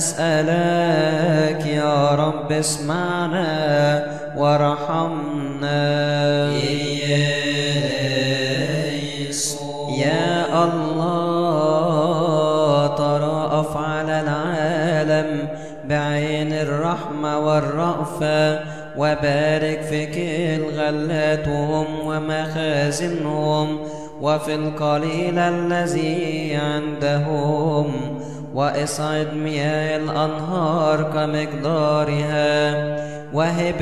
نسألك يا رب اسمعنا وارحمنا. يا الله ترأف على العالم بعين الرحمة والرأفة، وبارك في كل غلاتهم ومخازنهم وفي القليل الذي عندهم، واسعد مياه الأنهار كمقدارها، وهب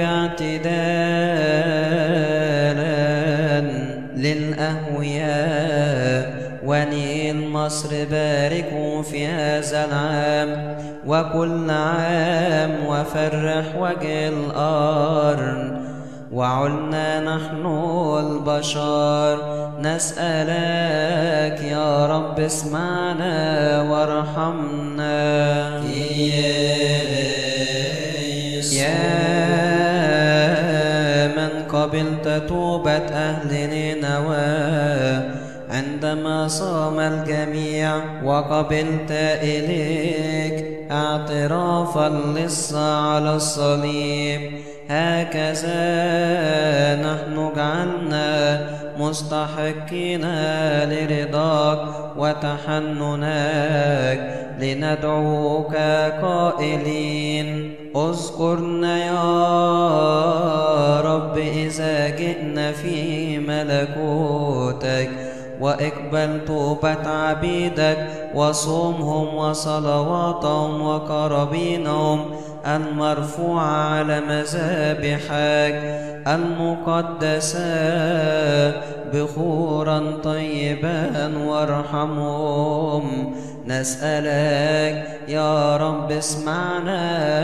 اعتدالا للأهوياء. ونيل مصر باركوا في هذا العام وكل عام، وفرح وجه الأرض. وعلنا نحن البشر نسألك يا رب اسمعنا وارحمنا. يا من قبلت توبة أهل نينوى عندما صام الجميع، وقبلت إليك اعترافا للصا على الصليب، هكذا نحن جعلنا مستحقين لرضاك وتحننك لندعوك قائلين: اذكرنا يا رب إذا جئنا في ملكوتك، واقبل توبة عبيدك وصومهم وصلواتهم وقرابينهم المرفوعة على مذابحك المقدسة بخورا طيبا، وارحمهم. نسألك يا رب اسمعنا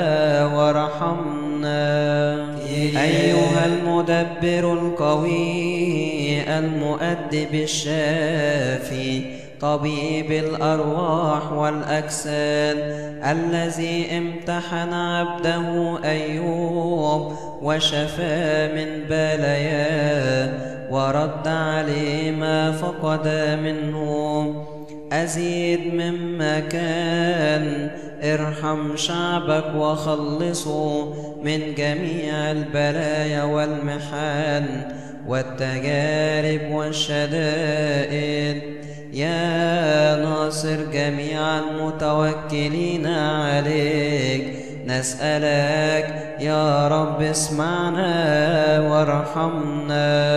وارحمنا. أيها المدبر القوي المؤدب الشافي طبيب الأرواح والأجساد، الذي امتحن عبده أيوب وشفى من بلاياه ورد عليه ما فقد منه، أزيد مما كان. ارحم شعبك وخلصه من جميع البلايا والمحن والتجارب والشدائد. يا ناصر جميع المتوكلين عليك، نسألك يا رب اسمعنا وارحمنا.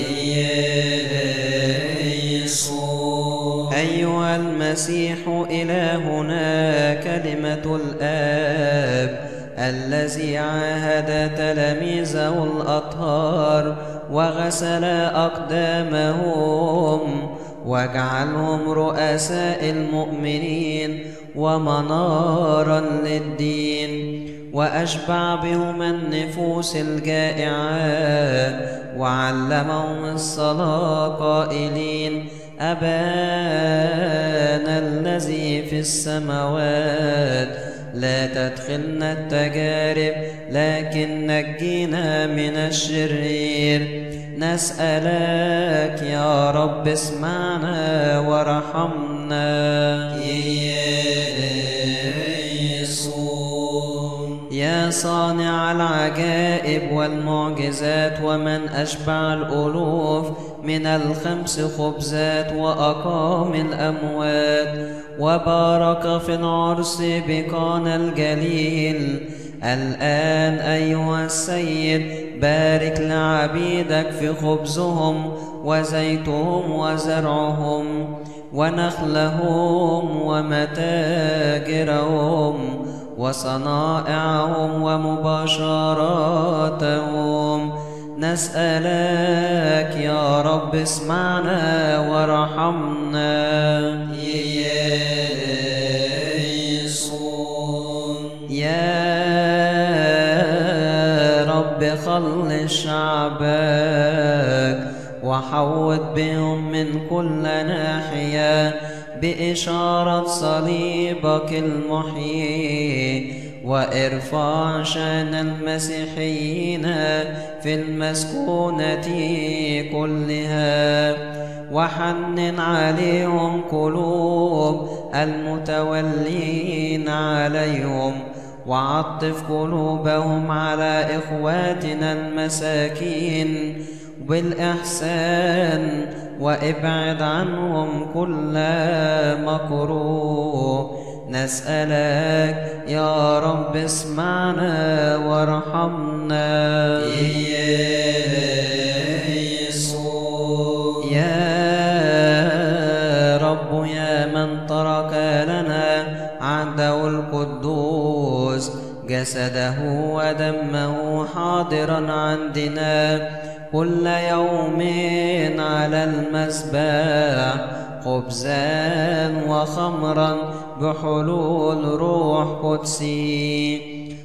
أيها المسيح إلهنا كلمة الآب الذي عاهد تلاميذه الأطهار وغسل أقدامهم، واجعلهم رؤساء المؤمنين ومنارا للدين، وأشبع بهم النفوس الجائعة، وعلمهم الصلاة قائلين: أبانا الذي في السماوات، لا تدخلنا التجارب لكن نجينا من الشرير. نسألك يا رب اسمعنا وارحمنا. يا صانع العجائب والمعجزات، ومن أشبع الألوف من الخمس خبزات وأقام الأموات، وبارك في العرس بقانا الجليل. الآن أيها السيد بارك لعبيدك في خبزهم وزيتهم وزرعهم ونخلهم ومتاجرهم وصنائعهم ومباشراتهم. نسألك يا رب اسمعنا وارحمنا. يا رب خلص شعبك وحوط بهم من كل ناحية بإشارة صليبك المحيي، وارفع شان المسيحيين في المسكونة كلها، وحنن عليهم قلوب المتولين عليهم، وعطف قلوبهم على إخواتنا المساكين بالإحسان، وابعد عنهم كل مكروه. نسألك يا رب اسمعنا وارحمنا. يا رب يا من ترك لنا عهده القدوس جسده ودمه حاضرا عندنا كل يوم على المذبح، خبزا وخمرا بحلول روح قدسي،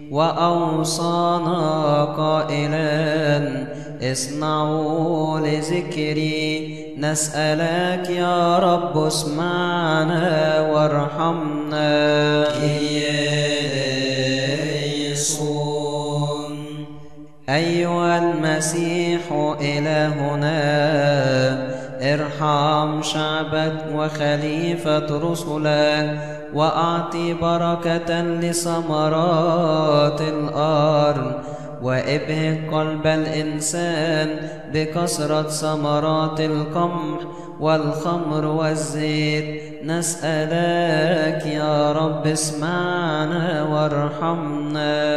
وأوصانا قائلا اصنعوا لذكري. نسألك يا رب اسمعنا وارحمنا. أيها المسيح إلهنا ارحم شعبك وخليفة رسلك، وأعطي بركة لثمرات الأرض، وابهج قلب الإنسان بكثرة ثمرات القمح والخمر والزيت. نسألك يا رب اسمعنا وارحمنا.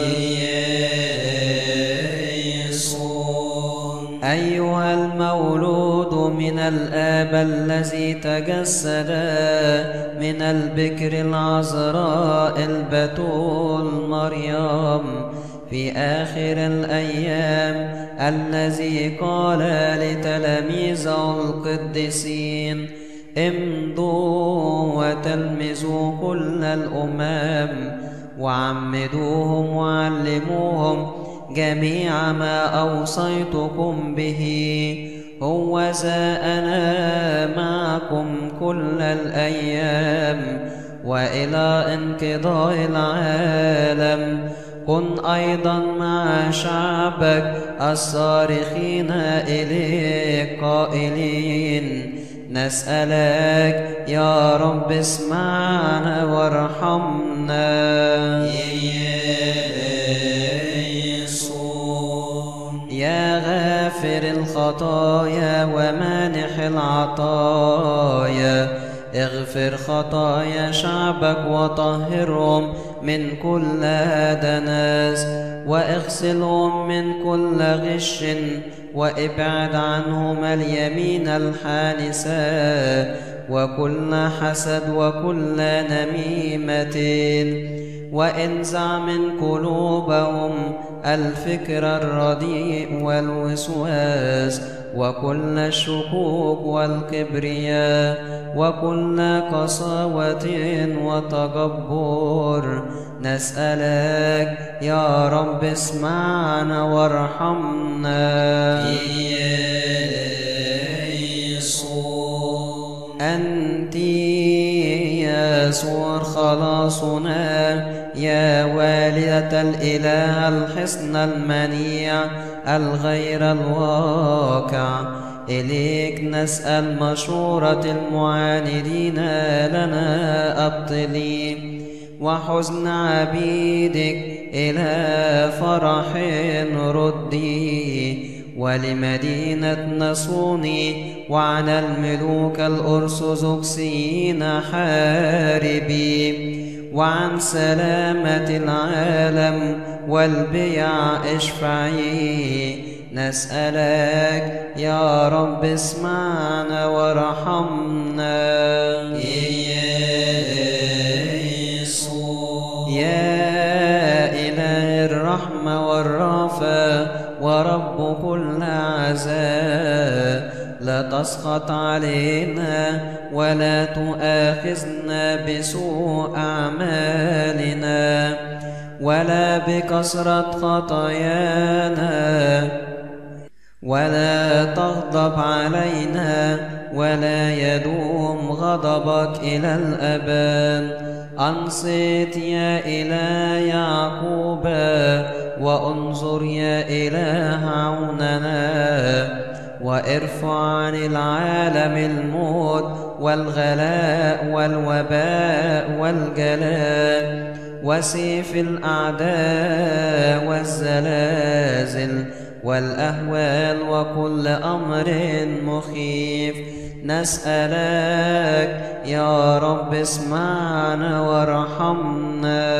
أيها المولود من الآب الذي تجسد من البكر العذراء البتول مريم في آخر الأيام، الذي قال لتلاميذه القديسين امضوا وتلمذوا كل الأمم وعمدوهم وعلموهم جميع ما أوصيتكم به، هوذا أنا معكم كل الأيام وإلى انقضاء العالم. كن أيضا مع شعبك الصارخين إليك قائلين نسألك يا رب اسمعنا وارحمنا. يا غافر الخطايا ومانح العطايا، اغفر خطايا شعبك وطهرهم من كل دنس، واغسلهم من كل غش، وابعد عنهم اليمين الحانسة وكل حسد وكل نميمة، وانزع من قلوبهم الفكر الرديء والوسواس وكل الشكوك والكبرياء وكل قساوة وتجبر. نسألك يا رب اسمعنا وارحمنا. أنت يسوع خلاصنا، يا والدة الإله الحصن المنيع الغير الواقع، إليك نسأل مشورة المعاندين لنا أبطلي، وحزن عبيدك إلى فرح ردي، ولمدينة نصوني وعلى الملوك الأرثوذكسيين حاربي، وعن سلامة العالم والبيع اشفعي. نسألك يا رب اسمعنا وارحمنا. يا إله الرحمة والرافة ورب كل عزاء، لا تسخط علينا ولا تؤاخذنا بسوء أعمالنا، ولا بكثرة خطايانا، ولا تغضب علينا، ولا يدوم غضبك إلى الأبد. أنصت يا إله يعقوب، وانظر يا إله عوننا، وارفع عن العالم الموت والغلاء والوباء والجلاء وسيف الأعداء والزلازل والأهوال وكل أمر مخيف. نسألك يا رب اسمعنا وارحمنا.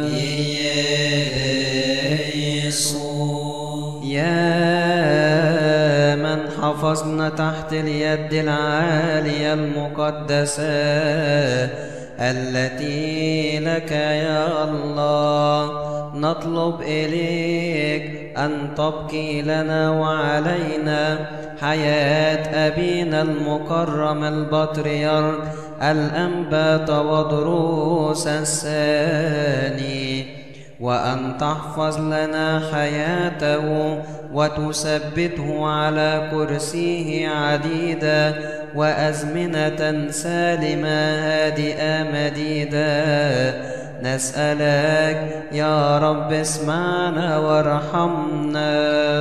يا من حفظنا تحت اليد العالية المقدسة التي لك يا الله، نطلب إليك أن تبقي لنا وعلينا حياة أبينا المكرم البطريرك الأنبا تودروس الثاني، وأن تحفظ لنا حياته وتثبته على كرسيه عديدة وأزمنة سالمة هادئة مديدة. نسألك يا رب اسمعنا وارحمنا.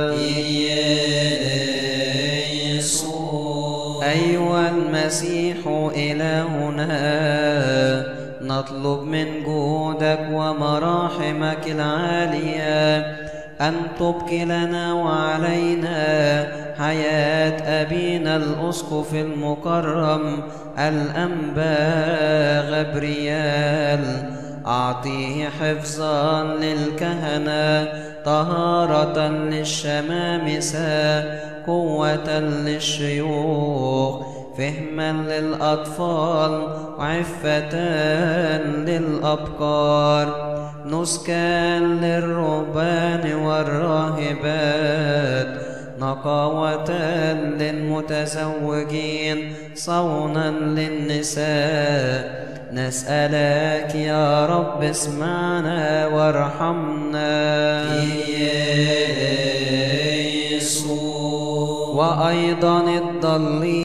أيها المسيح إلهنا، نطلب من جودك ومراحمك العالية أن تبقي لنا وعلينا حياة أبينا الأسقف المكرم الأنبا غبريال. أعطيه حفظا للكهنة، طهارة للشمامسة، قوة للشيوخ، فهما للأطفال، وعفة للأبكار، نسكا للرهبان والراهبات، نقاوة للمتزوجين، صونا للنساء. نسألك يا رب اسمعنا وارحمنا. وأيضا الضالين